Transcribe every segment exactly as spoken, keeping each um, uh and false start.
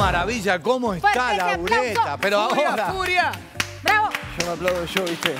maravilla! ¿Cómo está Laureta? Pero ahora... ¡Furia! ¡Bravo! Yo me aplaudo yo, ¿viste?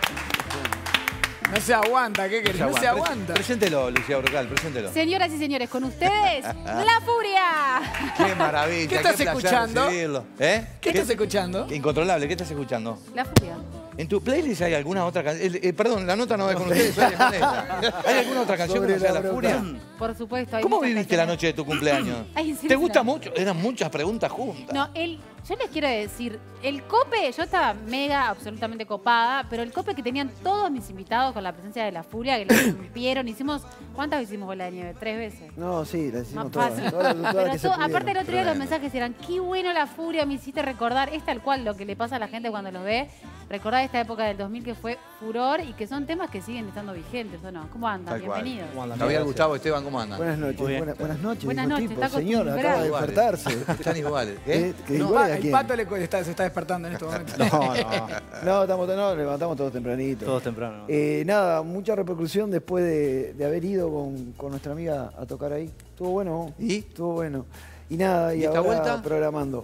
No se aguanta, ¿qué querés? No se aguanta. Preséntelo, Lucía Brocal, preséntelo. Señoras y señores, con ustedes, La Furia. ¡Qué maravilla! ¿Qué estás qué placer escuchando? recibirlo. ¿Eh? ¿Qué estás escuchando? Incontrolable, ¿qué estás escuchando? La Furia. ¿En tu playlist hay alguna otra canción? Eh, eh, perdón, la nota no va con ustedes, soy de Vanessa. ¿Hay alguna otra canción que no sea La Furia? Por supuesto. Hay ¿Cómo muchas viviste la canciones. noche de tu cumpleaños? Ay, ¿en serio? ¿Te gusta mucho? Eran muchas preguntas juntas. No, el, yo les quiero decir, el cope, yo estaba mega, absolutamente copada, pero el cope que tenían todos mis invitados con la presencia de La Furia, que lo rompieron, hicimos, ¿cuántas hicimos bola de nieve? ¿Tres veces? No, sí, la hicimos Más todas. fácil. todas, todas Pero que se todo- pudieron. aparte el otro día los Tremendo. mensajes eran, qué bueno La Furia, me hiciste recordar, es tal cual lo que le pasa a la gente cuando los ve, recordar esta época del dos mil que fue furor y que son temas que siguen estando vigentes, ¿o no? ¿Cómo andan? Tal cual. Bienvenidos. ¿Cómo andan? Gabriel, Gustavo, Esteban, ¿cómo andan? Buenas noches, Muy bien. buena- buenas noches. Buenas dijo noches, tipo, está señor, acaba de acostumbrado. Iguales. despertarse. Están iguales. ¿Qué? ¿Eh? Que No, igual Ah, a el quién. pato le, está, se está despertando en este momento. No, no, No, estamos, no, nos levantamos todos tempranito. todos temprano. Eh, nada, mucha repercusión después de, de haber ido con, con nuestra amiga a tocar ahí. Estuvo bueno. ¿Y? Estuvo bueno. Y nada, y, ¿Y esta ahora vuelta? programando.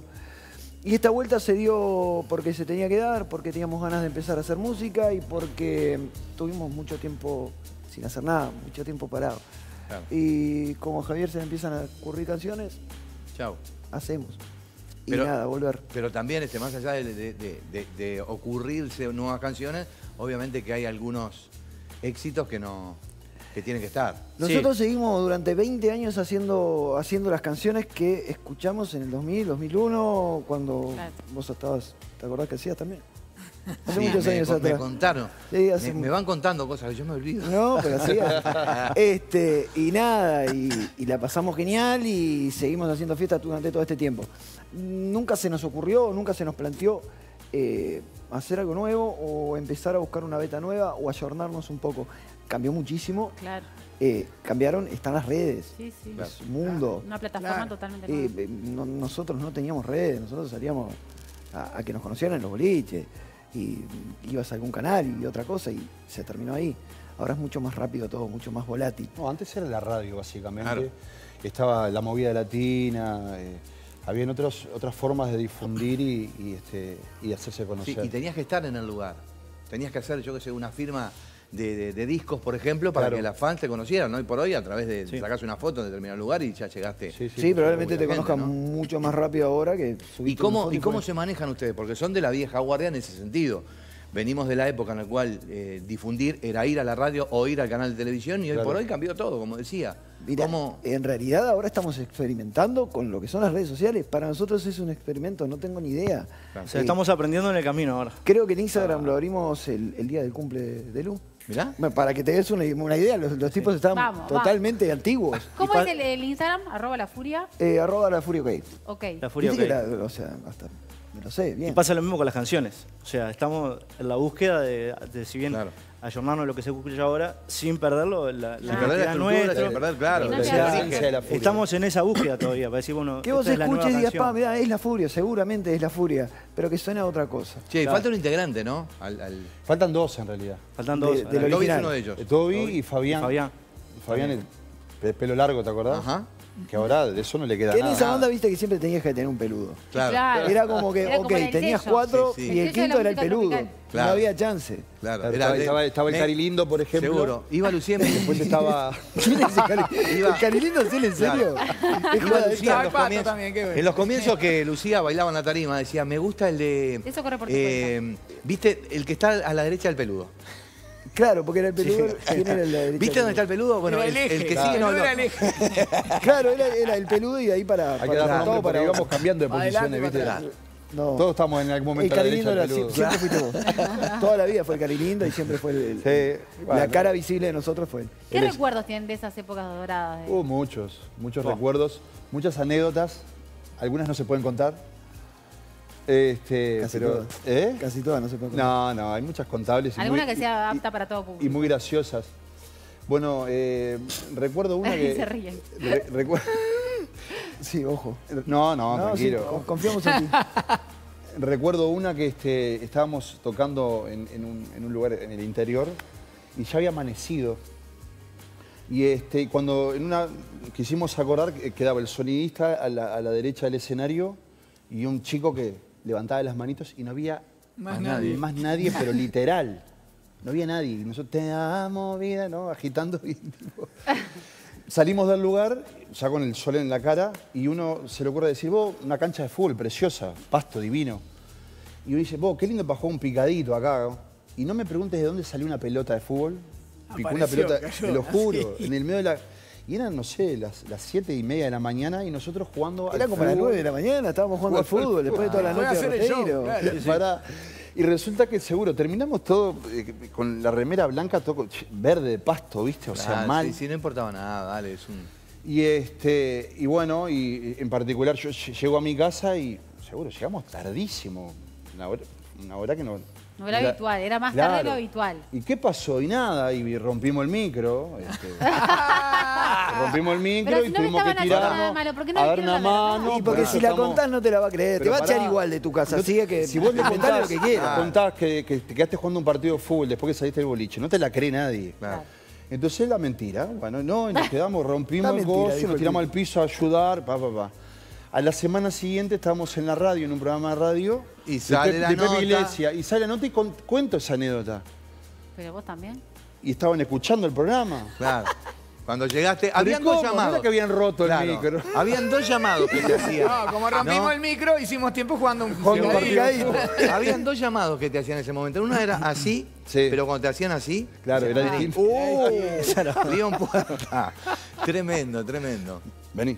Y esta vuelta se dio porque se tenía que dar, porque teníamos ganas de empezar a hacer música y porque tuvimos mucho tiempo sin hacer nada, mucho tiempo parado. Claro. Y como a Javier se le empiezan a ocurrir canciones, Chau. hacemos. Y Pero- nada, volver. Pero también, este, más allá de, de- de- de- de ocurrirse nuevas canciones, obviamente que hay algunos éxitos que no que tienen que estar. Nosotros seguimos durante veinte años haciendo, haciendo las canciones que escuchamos en el dos mil, dos mil uno, cuando Claro. vos estabas, ¿te acordás que hacías también? Hace Sí, muchos me, años me atrás. contaron. Sí, hace me, mu- me van contando cosas que yo me olvido. No, pero hacías. este, y nada, y, y la pasamos genial y seguimos haciendo fiestas durante todo este tiempo. Nunca se nos ocurrió, nunca se nos planteó eh, hacer algo nuevo o empezar a buscar una beta nueva o ayornarnos un poco. Cambió muchísimo. Claro. Eh, cambiaron, están las redes. Sí, sí. Es un mundo. Una plataforma Claro. totalmente Eh, nueva. eh, no- nosotros no teníamos redes, nosotros salíamos a, a que nos conocieran en los boliches y ibas a algún canal y otra cosa y se terminó ahí. Ahora es mucho más rápido todo, mucho más volátil. No, antes era la radio, básicamente. Claro. Estaba la movida latina, eh, habían otros, otras formas de difundir y, y, este, y hacerse Sí, conocer. y tenías que estar en el lugar. Tenías que hacer, yo que sé, una firma de, de- de discos, por ejemplo, para Claro. que las fans te conocieran. Hoy por hoy, a través de Sí. sacarse una foto en determinado lugar y ya llegaste. Sí, Sí, probablemente te mucha gente, conozcan ¿no? mucho más rápido ahora que subiste ¿Y cómo, una foto ¿Y cómo fue- se manejan ustedes? Porque son de la vieja guardia en ese sentido. Venimos de la época en la cual eh, difundir era ir a la radio o ir al canal de televisión y hoy Claro. por hoy cambió todo, como decía. Mirá, ¿Cómo? en realidad ahora estamos experimentando con lo que son las redes sociales. Para nosotros es un experimento, no tengo ni idea. O sea, Eh, estamos aprendiendo en el camino ahora. Creo que en Instagram lo abrimos el, el día del cumple de Lu. ¿Mirá? Bueno, para que te des una, una idea, los, los tipos están Vamos, totalmente antiguos. ¿Cómo y es pa- el, el Instagram? Arroba La Furia. Eh, arroba la Furia OK. Ok. La furia, Viste ok. que la- o sea, hasta me lo sé, Y bien. pasa lo mismo con las canciones. O sea, estamos en la búsqueda de, de si bien, Claro. ayornarnos a lo que se escucha ahora, sin perderlo, la, la Sin Ah. perder la identidad estructura, nuestra. sin perder, claro. Y no el te O sea, hagas- origen. de la furia. Estamos en esa búsqueda todavía, para decir, bueno, Que vos esta es la escuches nueva y digas, canción. pa, mirá, es la Furia, seguramente es la Furia, pero que suena a otra cosa. Che, Claro. falta un integrante, ¿no? Al, al- Faltan dos en realidad. Faltan De- dos. del Ahora, Toby es original. uno de ellos. Eh, Toby y Fabián. Fabián. Fabián, el de pelo largo, ¿te acordás? Ajá. Que ahora de eso no le queda Que en nada. esa banda viste que siempre tenías que tener un peludo. Claro. Claro. Era como que, Era como ok, el tenías sello. cuatro Sí, sí. y El el sello de quinto la era el música peludo. tropical. Claro. No había chance. Claro. Claro, Era estaba, de- estaba- estaba el me- Carilindo, por ejemplo. Seguro. Iba Lucía y me Después estaba... ¿Quién es ese Cari- Iba- ¿El Carilindo es él, en serio? Es Iba joda, Lucía es- en Estaba los, el Pato comienzos, también, qué bueno. en los comienzos que Lucía bailaba en la tarima, decía, me gusta el de... Eso corre por tu eh, ¿Viste? El que está a la derecha del peludo. Claro, porque era el peludo. ¿Quién era el de la derecha? ¿Viste dónde está el peludo? Bueno, Era el, el eje, el que claro. sigue no, No no. era el eje. Claro, era, era el peludo y de ahí para, Hay que para dar todo nombre para porque íbamos cambiando de Adelante, posiciones, ¿viste? para No. Todos estamos en algún El momento a la Carilindo derecha era, del peludo. siempre fuiste vos. Toda la vida fue el Carilindo y siempre fue el, el- Sí, la bueno. cara visible de nosotros fue él. ¿Qué Él es- recuerdos tienen de esas épocas doradas? de- Hubo muchos, muchos Oh. recuerdos, muchas anécdotas. Algunas no se pueden contar. Este, Casi pero, todas. ¿eh? Casi todas, no se puede contar. No, no, hay muchas contables. y Alguna muy- que sea y- apta para todo público. Y muy graciosas. Bueno, eh, recuerdo una que... Se ríen. re- recu- Sí, ojo. no, no, No, sí, tranquilo. con- confiamos en ti. Recuerdo una que este, estábamos tocando en, en un, en un lugar en el interior y ya había amanecido. Y este, cuando en una quisimos acordar, que quedaba el sonidista a la, a la derecha del escenario y un chico que levantaba las manitos y no había Más más nadie. nadie, más nadie pero literal. No había nadie. Y nosotros, te amo, vida, ¿no? Agitando. Y, tipo, salimos del lugar, ya con el sol en la cara, y uno se le ocurre decir, vos, una cancha de fútbol preciosa, pasto divino. Y uno dice, vos, qué lindo para jugar un picadito acá. Y no me preguntes de dónde salió una pelota de fútbol. Picó una Apareció, pelota, cayó, te lo juro, así. en el medio de la... Y eran, no sé, las, las siete y media de la mañana y nosotros jugando Era al como a las fútbol. nueve de la mañana, estábamos jugando al Jugando al fútbol, después de toda la Fue a noche de hacer el show, Roteiro. claro. Pará. Y resulta que seguro, terminamos todo eh, con la remera blanca, todo con- verde de pasto, ¿viste? O sea, Ah, mal. Sí, sí, no importaba nada, dale, es un... Y, este, y bueno, y en particular yo ll- llego a mi casa y seguro, llegamos tardísimo. Una hora, una hora que no... No era habitual, era más tarde de lo habitual. ¿Y qué pasó? Y nada, y rompimos el micro. este, rompimimos el micro Pero si y no le tuvimos que estaban haciendo nada tirarnos malo, ¿por qué no a le dar dijeron una la verdad? mano. Y porque bueno, si la estamos- contás no te la va a creer, te Pero va a echar pará. igual de tu casa, No- así que si vos le inventá contás, lo que quieras. contás que, que te quedaste jugando un partido de fútbol después que saliste del boliche, no te la cree nadie. Claro. Entonces es la mentira. Bueno, no, y nos quedamos, rompimos La el mentira, gozo, dijo nos el tiramos al tipo. piso a ayudar, pa, pa, pa. A la semana siguiente estábamos en la radio, en un programa de radio. Y de sale Pe- la de Pepe nota. Iglesias. Y sale la nota y con- cuento esa anécdota. Pero vos también. Y estaban escuchando el programa. Claro. Cuando llegaste, Pero habían ¿cómo? dos No llamados. era que habían roto el Claro, micro. Habían dos llamados que te hacían. No, como rompimos ¿No? el micro, hicimos tiempo jugando un Jugando un picadillo. picadillo. Habían dos llamados que te hacían en ese momento. Uno era así, Sí. pero cuando te hacían así, Claro, era ah, distinto. ¡uh! León Puerta. Tremendo, tremendo. Vení,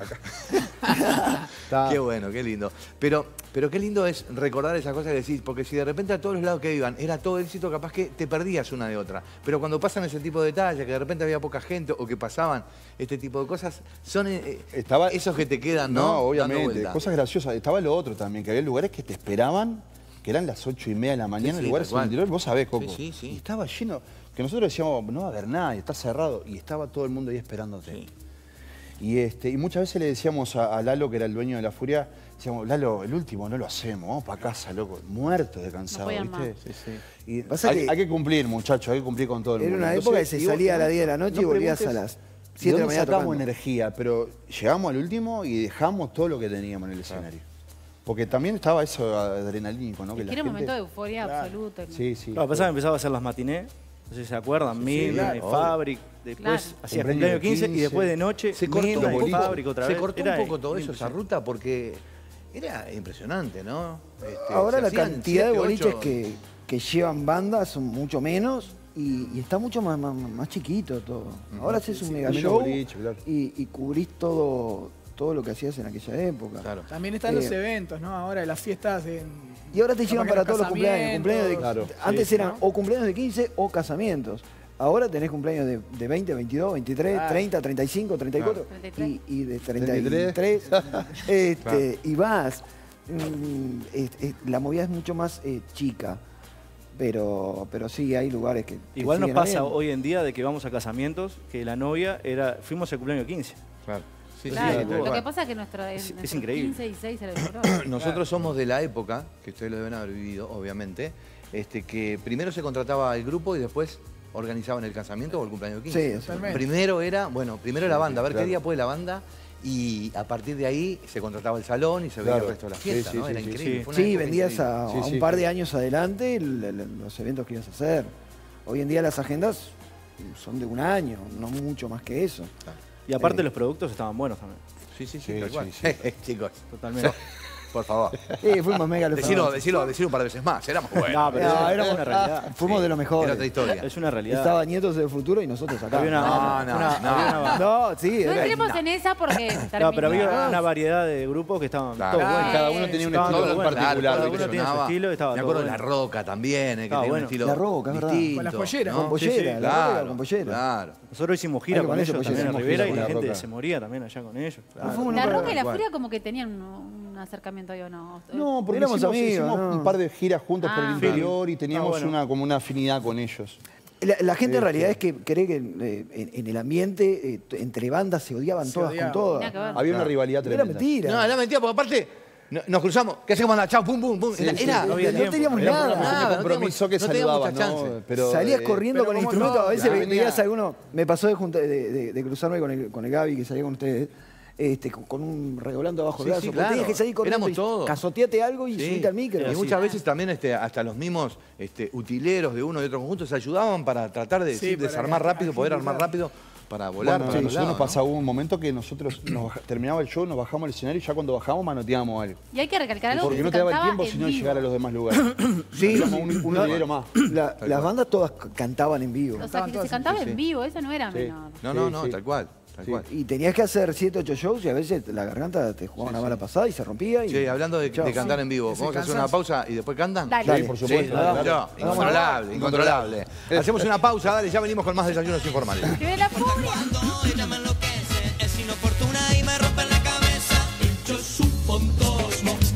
acá. Está. Qué bueno, qué lindo. Pero, pero qué lindo es recordar esas cosas que decís, porque si de repente a todos los lados que iban era todo éxito, capaz que te perdías una de otra. Pero cuando pasan ese tipo de detalles, que de repente había poca gente o que pasaban este tipo de cosas, son eh, Estaba- esos que te quedan, ¿no? No, Dando obviamente. vuelta. Cosas graciosas. Estaba lo otro también, que había lugares que te esperaban, que eran las ocho y media de la mañana, Sí, sí, lugares tal cual. en el interior, vos sabés, Coco. Sí, sí, sí. Y estaba lleno, que nosotros decíamos, no va a haber nada, y está cerrado. Y estaba todo el mundo ahí esperándote. Sí. Y, este, y muchas veces le decíamos a, a Lalo, que era el dueño de La Furia, decíamos, Lalo, el último no lo hacemos, vamos para casa, loco. Muertos de cansado, podían ¿viste? más. Sí, sí. Y Pasa hay, que- hay que cumplir, muchachos, hay que cumplir con todo el Era mundo. una Entonces, época que se digo, salía a las no- diez de la noche y no volvías a preguntes las ¿de siete de la dónde mañana sacamos tocando. energía? Pero llegamos al último y dejamos todo lo que teníamos en el escenario. Porque también estaba eso adrenalínico, ¿no? Que Es la que era un gente- momento de euforia absoluta. Sí, sí. Lo que pasaba, empezaba a hacer las matinés, no sé si se acuerdan, Milna, claro, Fabric, después Claro. hacía Cumpleaños cumpleaños quince, quince. y después de noche, Se cortó, Milna un y poco, Fabric otra se vez. cortó Era un poco todo eso, esa impresionante. ruta, porque era impresionante, ¿no? Este, Ahora se la hacían cantidad de siete, boliches ocho- que, que llevan bandas son mucho menos y, y está mucho más, más, más chiquito todo. Ahora haces un mega menos show boliche, claro. y, y cubrís todo, todo lo que hacías en aquella época. Claro. También están los Eh, eventos, ¿no? Ahora las fiestas en... Y ahora te capaz llevan que para los todos los cumpleaños. cumpleaños de- Claro, antes sí, eran ¿no? o cumpleaños de quince o casamientos. Ahora tenés cumpleaños de, de veinte, veintidós, veintitrés, Claro. treinta, treinta y cinco, treinta y cuatro Treinta y tres. y, y de treinta treinta y y tres. este, Claro. Y vas. Mm, es- es- la movida es mucho más eh, chica. Pero, pero sí, hay lugares que. que Igual nos siguen pasa habiendo. hoy en día de que vamos a casamientos, que la novia era, fuimos al cumpleaños quince. Claro. Sí, sí, Claro, sí, tal lo cual. que pasa es que nuestro, Es- nuestro es increíble. quince y seis era el dolor. Nosotros somos de la época, que ustedes lo deben haber vivido, obviamente, este, que primero se contrataba el grupo y después organizaban el casamiento o el cumpleaños Sí, quince. Totalmente. Primero era, bueno, primero la banda, a ver claro. qué día puede la banda y a partir de ahí se contrataba el salón y se veía Claro. el resto de la Sí, fiesta, sí, ¿no? sí, Era sí, increíble. sí. fue una Sí, época vendías increíble. a, Sí, a un sí, par sí. de años adelante el- el- los eventos que ibas a hacer. Hoy en día las agendas son de un año, no mucho más que eso. Y aparte Eh. los productos estaban buenos también, Sí, sí, sí, Sí, tal sí, cual. sí. Chicos, totalmente. por favor. Sí, fuimos mega Decilo, decilo, decilo un par de veces más, éramos buenos. No, pero No, es éramos- una realidad. Fuimos Sí, de los mejores. Era otra historia. Es una realidad. Estaba Nietos del Futuro y nosotros acá. Había una, No, no, una- no. había una- No, sí, No era- entremos en esa porque no, pero había terminamos. una variedad de grupos que estaban Claro. todos buenos. Cada uno tenía un Estaban estilo todos en buenos. particular. Cada Claro, uno que tiene su sonaba. estilo y estaba Me todo acuerdo de La bueno. Roca también, eh, que Estaba tenía bueno. un estilo La Roca, es verdad. distinto. Con las polleras. ¿no? Con pollera, Sí, sí, la Claro, Roca con pollera. claro. Nosotros hicimos gira Hay que con ponerse ellos pollera. también en Hicimos Rivera gira y con la La gente Roca. se moría también allá con ellos. claro. fuimos La nunca- Roca y la Igual. Furia como que tenían un, un acercamiento ahí o no. No, porque Éramos hicimos, amigos, hicimos ¿no? un par de giras juntos por el Ah. interior y teníamos Ah, bueno. una, como una afinidad con ellos. La, la gente en Este. realidad es que cree que eh, en, en el ambiente eh, t- entre bandas se odiaban Se todas odiaban. con todas. Nada que ver. Había una rivalidad Era tremenda. mentira. No, era mentira, porque aparte no- nos cruzamos. ¿Qué hacemos? Chao, pum, pum, pum. Era, sí, era- no había no tiempo. teníamos Era nada. una cuestión Nada, de no compromiso teníamos- que no teníamos saludabas, mucha ¿no? chance. Pero, Salías eh, corriendo pero con el ¿cómo instrumento, no? a veces Ah, ve- venía. veías a alguno, me pasó de, junta- de, de- de cruzarme con el, con el Gaby que salía con ustedes, este, con, con un redoblando abajo Sí, del sí, brazo. claro. Tenías que salir corriendo Éramos y todos. cazoteate algo y Sí. subite al micro. Y muchas veces también este, hasta los mismos este, utileros de uno y otro conjunto se ayudaban para tratar de Sí, decir, para desarmar que- rápido, poder armar rápido para volar. Bueno, para sí, los nosotros lados, nos pasaba ¿no? un momento que nosotros nos baja- terminaba el show, nos bajamos al escenario y ya cuando bajamos manoteábamos algo. Y hay que recalcar algo Porque que no se te daba el cantaba tiempo en si no vivo. llegar a los demás lugares. Sí, Éramos un, un no, hilero más. la- las bandas todas c- cantaban en vivo. O sea, que se cantaba sí, en sí. vivo, eso no era Sí. menor. No, no, Sí, no, sí. tal cual. Tal Sí. cual. Y tenías que hacer siete, ocho shows y a veces la garganta te jugaba una mala pasada y se rompía. Y, Che, hablando de, chao. de cantar en vivo, Ese ¿vamos a hacer cansancio. una pausa y después cantan? Dale. Dale. Sí, por Sí, supuesto. claro, claro. incontrolable, incontrolable. Hacemos una pausa, dale, ya venimos con más desayunos informales. ¡Que ve la furia! Cuando ella me lo